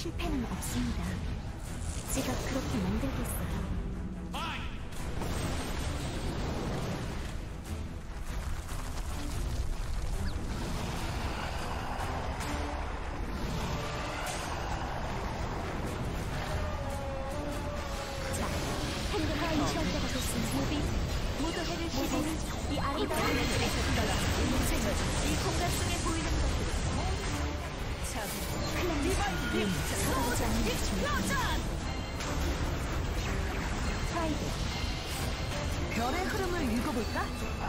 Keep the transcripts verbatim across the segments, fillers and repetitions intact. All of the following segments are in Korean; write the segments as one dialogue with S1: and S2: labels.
S1: 실패는 없습니다. 제가 그렇게 만들겠어요. 자, 핸드하인 시험대가 됐습니다. 무비, 모두 해를 시비는 이 아름다운 하늘에서 떠나 인생은 이 공간 속에 보이는 것들은 클랜 리바이브 서로지 않는 explosion! 프라이드 별의 흐름을 읽어볼까?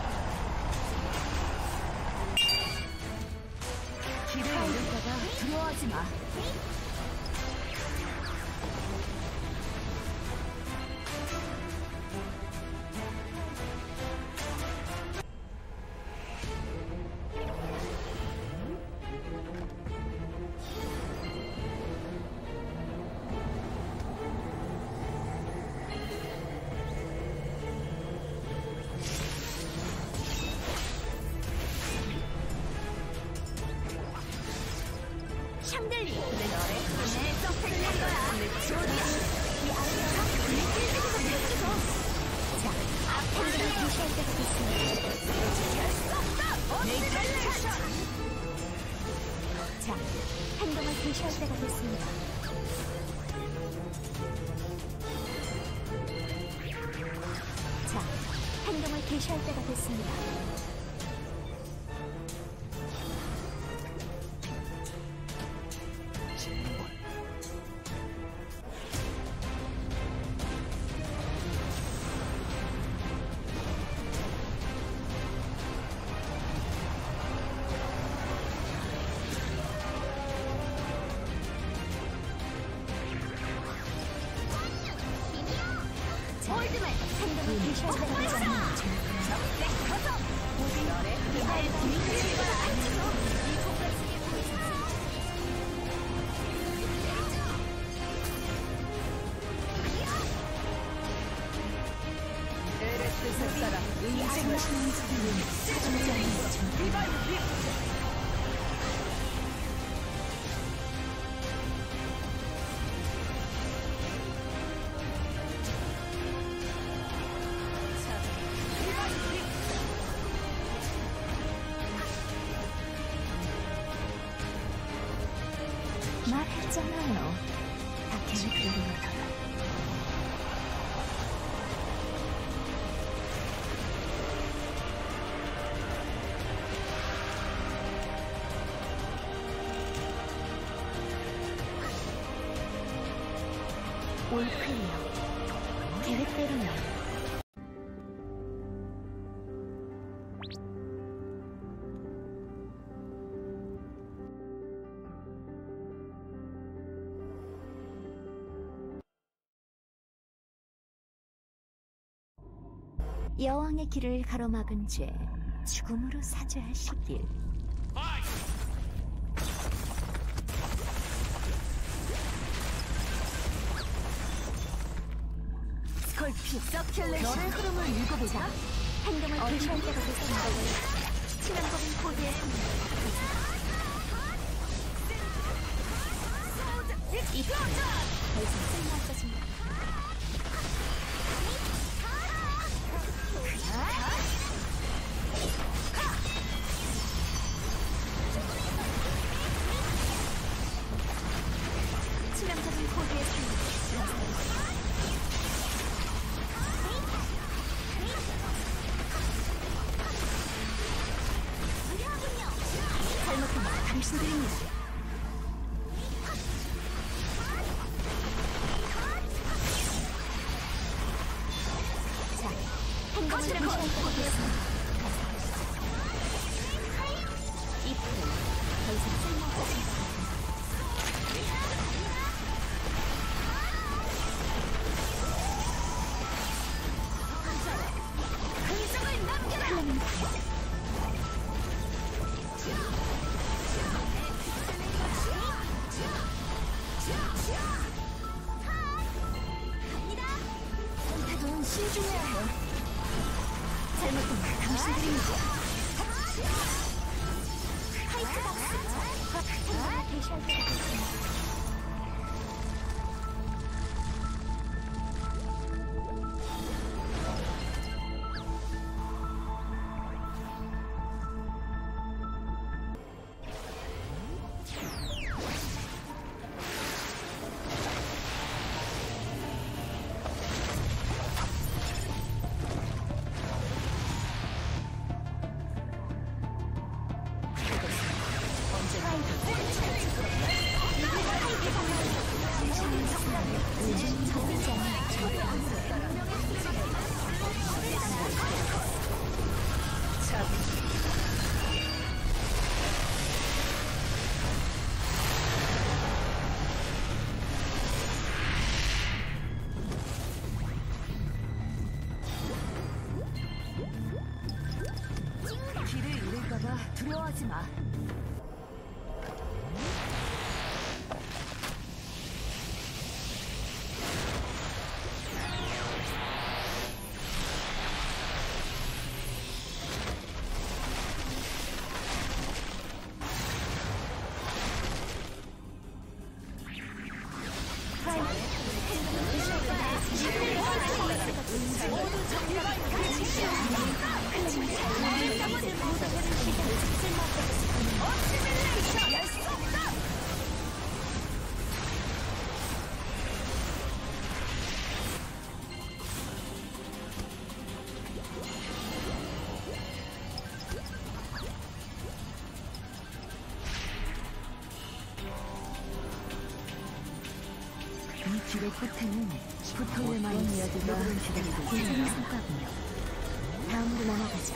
S1: 길을 잃을까봐 두려워하지 마. 샹들리 내 너의 힘에 썩색낸 거야. 조디야 이 아이가 내 길들이고 펼쳐서 자 앞으로 무시할 때가 됐습니다. 지지할 수 없다. 내가 자 행동을 개시할 때가 됐습니다. 자 행동을 개시할 때가 됐습니다. 홀드맨 행동을 개시할 때가 됐습니다. 적대 커서 모두 너의 힘을 뒤집어 앉혀서 이 공간 속에 보이는 에레스 셋사람 인생을 사정하지 않는 것처럼 리바이브 리프트 말했잖아요. 다 계획대로 하다가. 올클리어. 계획대로요. 여왕의 길을 가로막은 죄, 죽음으로 사죄하시길. 스컬피 서큘레이션 너의 흐름을 읽어보자. 행동을 개시할 때가 됐습니다. 치명적인 코드의 이편 더 이상 쓸모없어집니다. 치명적인 코드의 잘못하면 당신들입니다. 자, 행동을 개시할 때가 됐습니다. 이 풀은 더 이상 쓸모없습니다. 흔적을 남겨라! 태도는 신중해야 해요. 잘못하면 당신들입니다. 화이트 박스! 행동을 개시할 때가 됐습니다.
S2: 길의 끝에는 붙어야만 이야기가 기다리고 있는 성과군요. 다음으로 넘어가죠.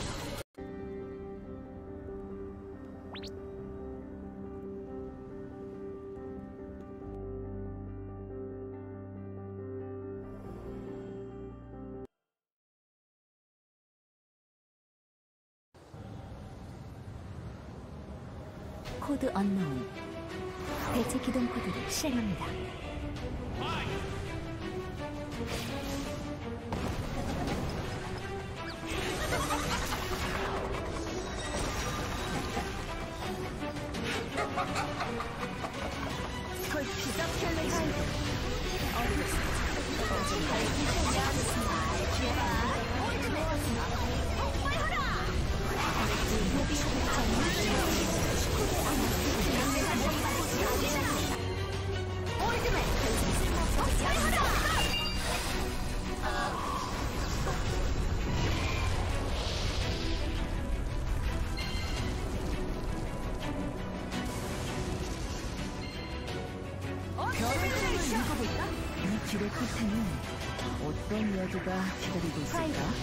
S2: 코드 언노운 대체 기동 코드를 실행합니다. 이 길의 끝에는 어떤 이야기가 기다리고 있을까?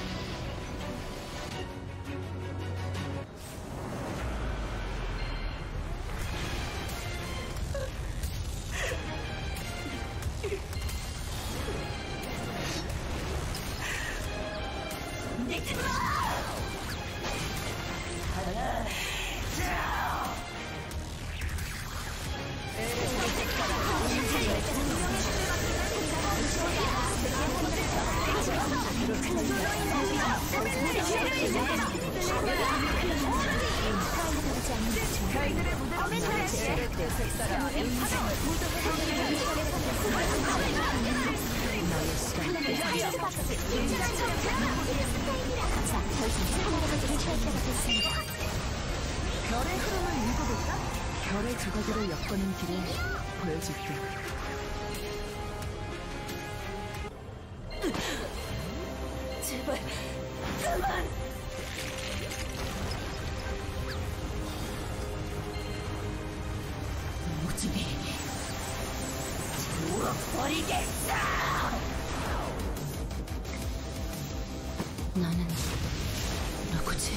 S2: 별의 흐름을 읽어볼까? 별의 조각으로 엮어낸 길을 보여줄게. 제발, 그만! 무지개 물어버리겠어! 나는 누구지?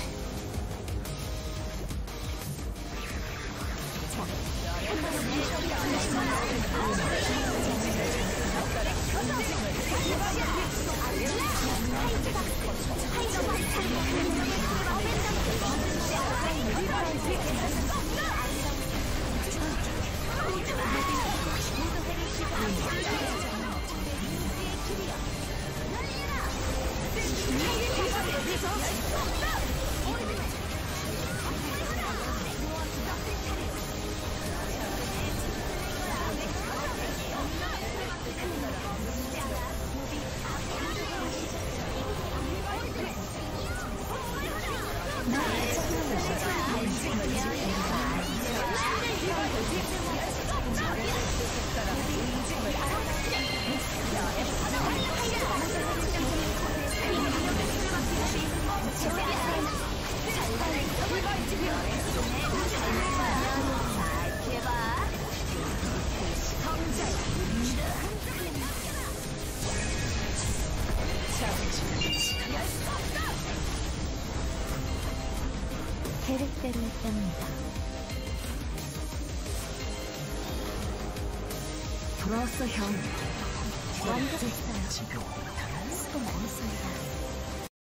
S2: 계획대로 했답니다. 돌아왔어, 형. 완벽했어요. 수고 많았습니다.